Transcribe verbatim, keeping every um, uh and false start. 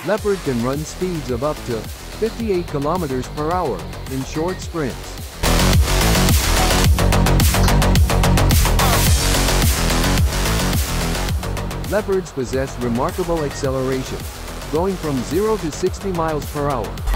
Leopard can run speeds of up to fifty-eight kilometers per hour in short sprints. Leopards possess remarkable acceleration, going from zero to sixty miles per hour